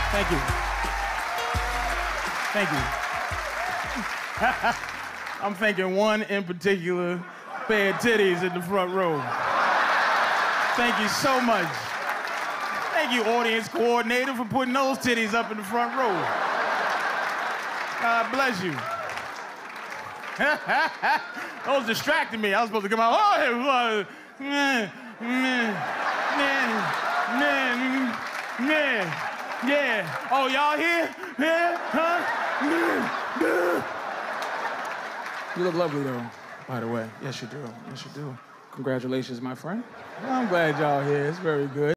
Thank you. Thank you. I'm thinking one in particular pair of titties in the front row. Thank you so much. Thank you, audience coordinator, for putting those titties up in the front row. God bless you. Those distracted me. I was supposed to come out. Oh, yeah. Oh, y'all here? Yeah, huh? You look lovely, though, by the way. Yes, you do. Yes, you do. Congratulations, my friend. I'm glad y'all here. It's very good.